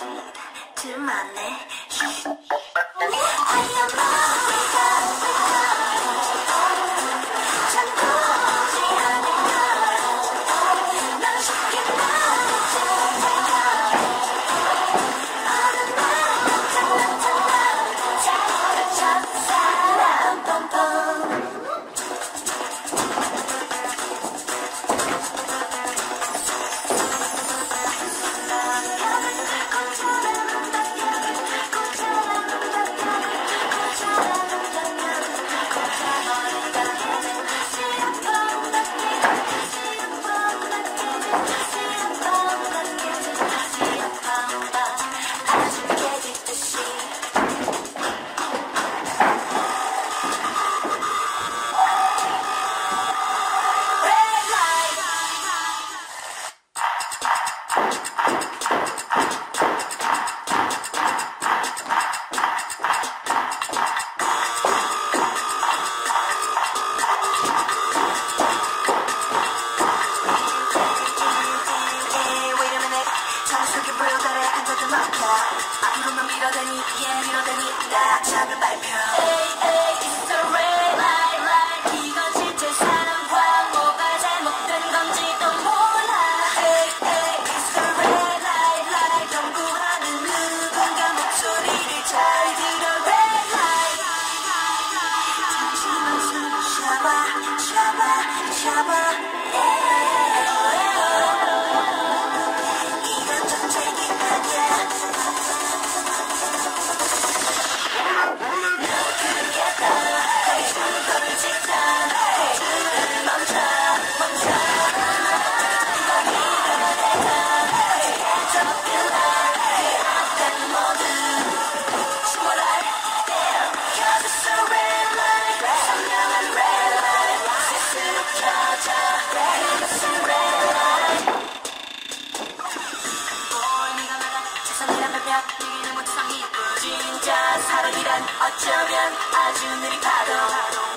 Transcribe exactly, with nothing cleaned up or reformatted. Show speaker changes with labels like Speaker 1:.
Speaker 1: 들만해. 아이언마우리가 참고지 않을까. 넌 쉽게 나오지 어느 날 나타나타나 잘못을 첫사랑 뻔뻔. 앞으로만 밀어대니 얘 밀어대니 나 작은 발표. Hey, hey, it's the red light, light. 이건 실제 사랑과 뭐가 잘못된 건지도 몰라. Hey, hey, it's the red light, light. 연구하는 누군가 목소리를 잘 들어. Red light. 잠시만 숨 쉬어봐, 쉬어봐, 쉬어봐. Yeah. 이건 전쟁이 아니야. 진짜 사랑이란 어쩌면 아주 느린 파도.